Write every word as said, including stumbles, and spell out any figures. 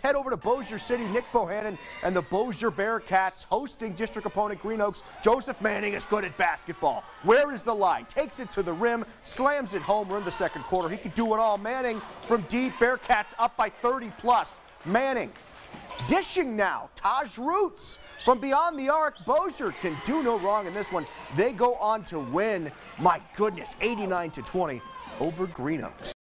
head over to Bossier City. Nick Bohannon and the Bossier Bearcats hosting district opponent Green Oaks. Joseph Manning is good at basketball. Where is the line? Takes it to the rim, slams it home. We're in the second quarter. He can do it all. Manning from deep. Bearcats up by thirty plus. Manning dishing now. Taj Roots from beyond the arc. Bossier can do no wrong in this one. They go on to win, my goodness, eighty-nine to twenty over Green Oaks.